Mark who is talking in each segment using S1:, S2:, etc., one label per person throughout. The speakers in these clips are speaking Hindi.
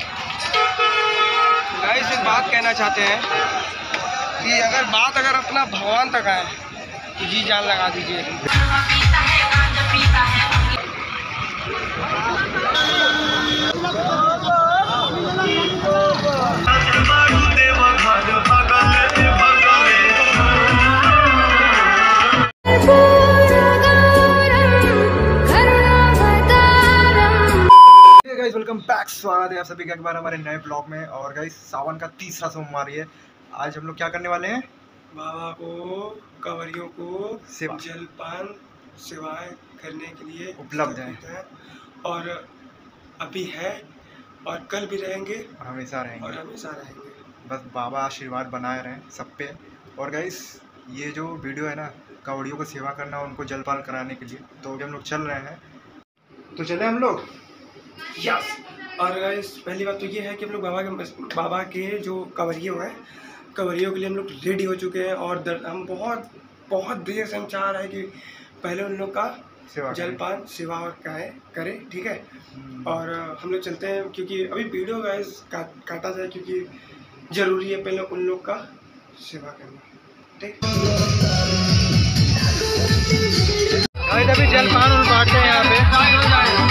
S1: गाइस एक बात कहना चाहते हैं कि अगर अपना भगवान तक आए तो जी जान लगा दीजिए।
S2: वेलकम बैक, स्वागत है आप सभी का एक बार हमारे नए ब्लॉग में। और गाइस सावन का तीसरा सोमवार है। आज हम लोग क्या करने वाले हैं?
S1: बाबा को कंवरियों को जलपान सेवाएं करने के लिए
S2: उपलब्ध है
S1: और अभी है और कल भी रहेंगे
S2: और हमेशा रहेंगे। बस बाबा आशीर्वाद बनाए रहें सब पे। और गाइस ये जो वीडियो है ना, कंवरियों को सेवा करना, उनको जलपान कराने के लिए, तो हम लोग चल रहे हैं। तो चले हम लोग।
S1: यस। और गाइस पहली बात तो ये है कि हम लोग बाबा के जो कंवरियों हैं, कंवरियों के लिए हम लोग रेडी हो चुके हैं। और हम बहुत देर से हम चाह रहे हैं कि पहले उन लोग का जलपान सेवा और करें, ठीक है। और हम लोग चलते हैं क्योंकि अभी वीडियो गाइस काटा जाए क्योंकि ज़रूरी है पहले उन लोग का सेवा करना, ठीक।
S2: अभी जलपान बांटते हैं यहाँ पे।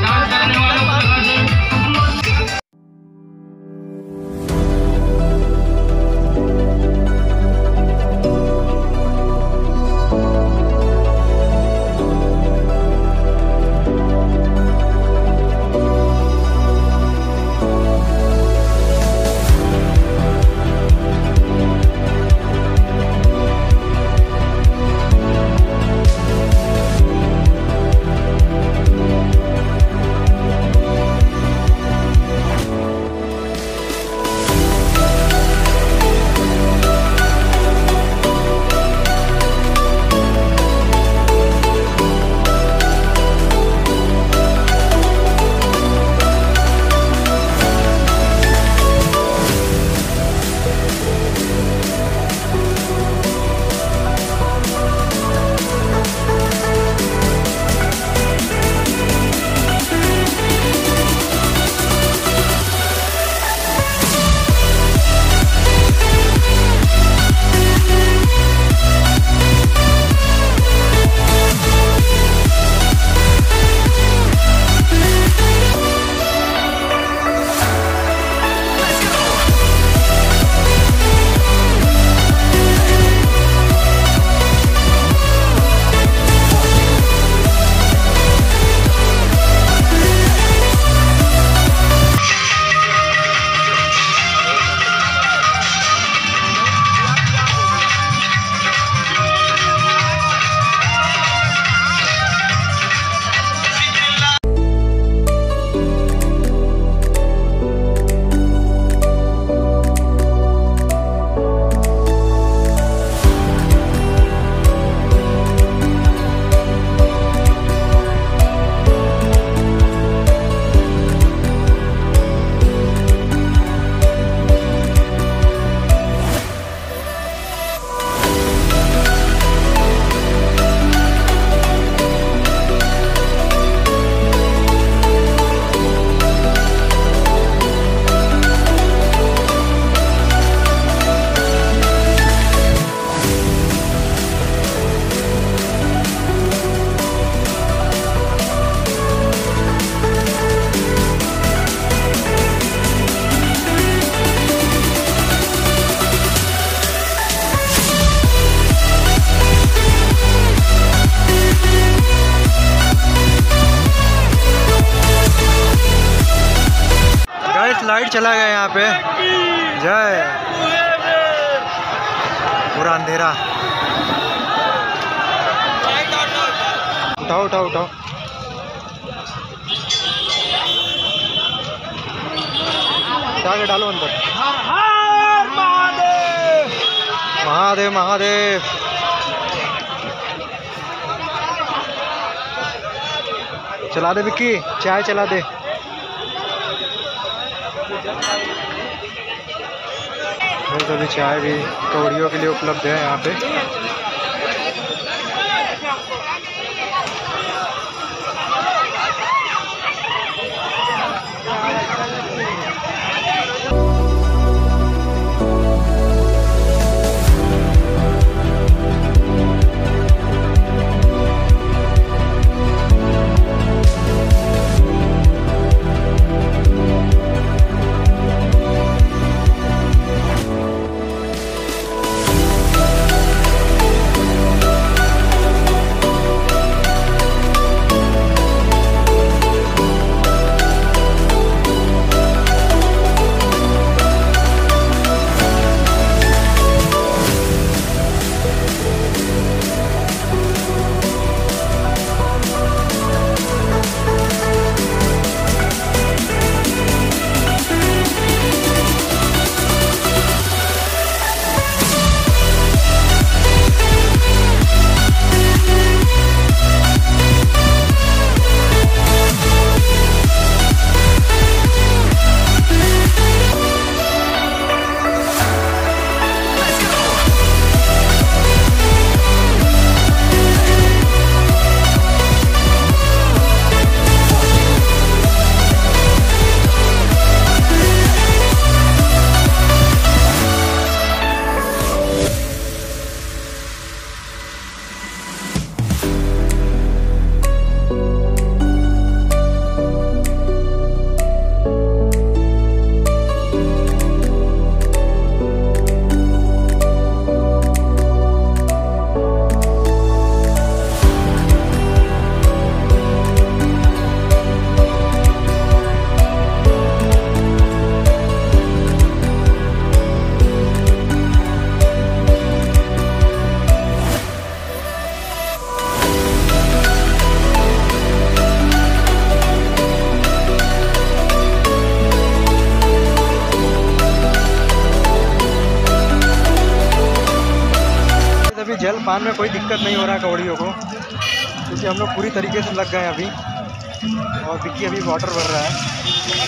S2: लाइट चला गया यहाँ पे। जय, पूरा अंधेरा। उठाओ उठाओ उठाओ। उठा के डालो अंदर। महादेव महादेव। चला दे विक्की, चाय चला दे। अभी चाय भी कौड़ियों के लिए उपलब्ध है यहाँ पे। जल पान में कोई दिक्कत नहीं हो रहा कवड़ियों को, क्योंकि हम लोग पूरी तरीके से लग गए अभी। और विक्की अभी वाटर भर रहा है।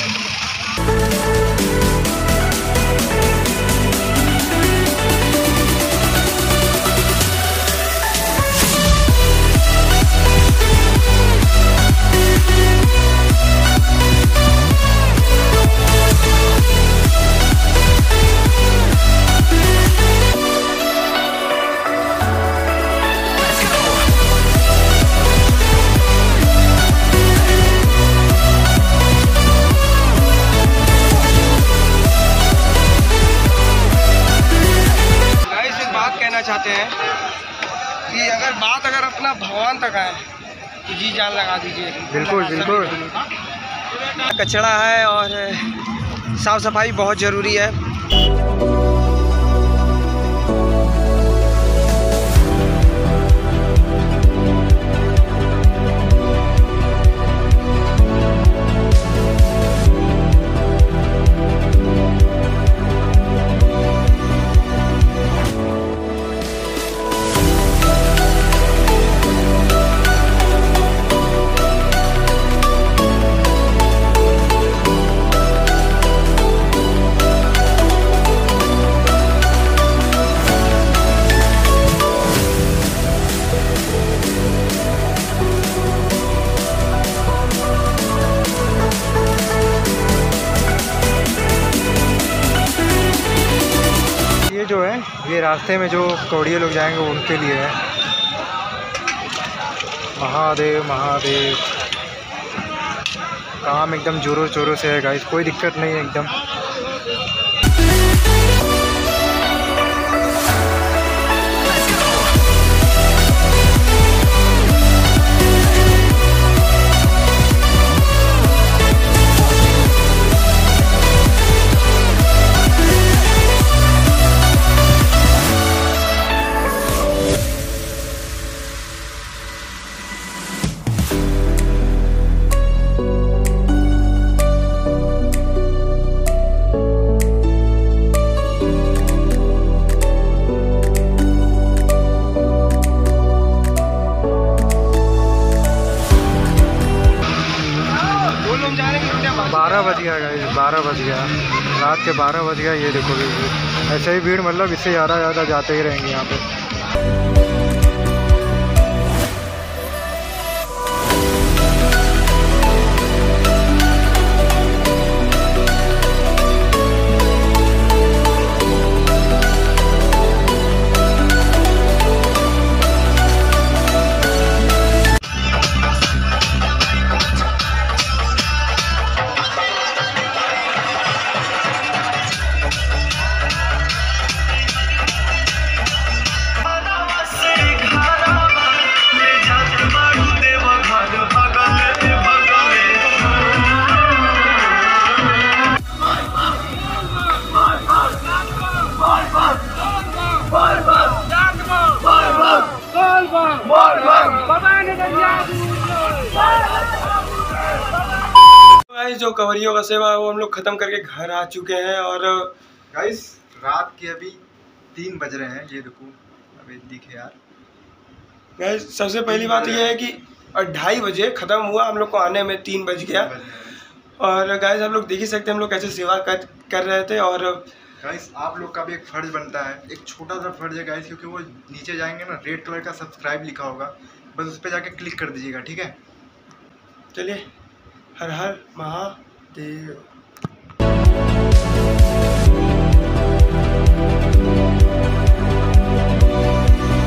S1: चाहते हैं कि अगर अपना भगवान तक आए तो जी जान लगा दीजिए।
S2: बिल्कुल बिल्कुल।
S1: कचरा है और साफ सफाई बहुत ज़रूरी है।
S2: जो है ये रास्ते में जो कवड़िये लोग जाएंगे वो उनके लिए है। महादेव महादेव। काम एकदम जोरों शोरों से है गाइस, कोई दिक्कत नहीं है एकदम। बज गया गाइस, 12 बज गया, रात के 12 बज गया। ये देखो ऐसे ही भीड़, मतलब इससे ज़्यादा जाते ही रहेंगे यहाँ पे।
S1: जो कवरियों का सेवा है वो हम लोग खत्म करके घर आ चुके हैं। और
S2: गाइस रात के अभी 3 बज रहे हैं। ये देखो अभी दिखे यार
S1: गाइस, सबसे पहली बात ये है कि 2:30 बजे ख़त्म हुआ, हम लोग को आने में 3 बज गया। और गाइस हम लोग देख ही सकते हैं हम लोग कैसे सेवा कर रहे थे। और
S2: गाइस आप लोग का भी एक फ़र्ज़ बनता है, एक छोटा सा फ़र्ज़ है गाइस, क्योंकि वो नीचे जाएंगे ना, रेड कलर का सब्सक्राइब लिखा होगा, बस उस पर जाके क्लिक कर दीजिएगा, ठीक है।
S1: चलिए, हर हर महादेव।